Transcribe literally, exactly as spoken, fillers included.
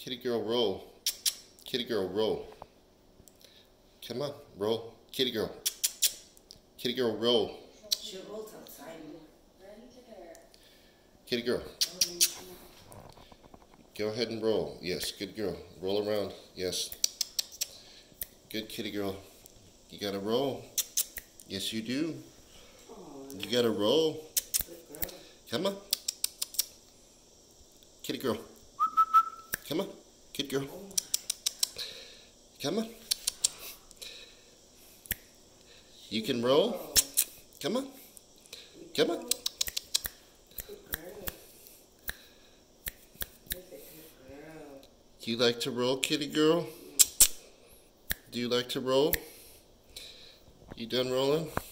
Kitty girl, roll. Kitty girl, roll. Come on, roll. Kitty girl. Kitty girl, roll. She rolls outside. Kitty girl. Go ahead and roll. Yes, good girl. Roll around. Yes. Good kitty girl. You gotta roll. Yes, you do. You gotta roll. Come on. Kitty girl. Come on. Kitty girl. Come on. You can roll. Come on. Come on. Do you like to roll, kitty girl? Do you like to roll? You done rolling?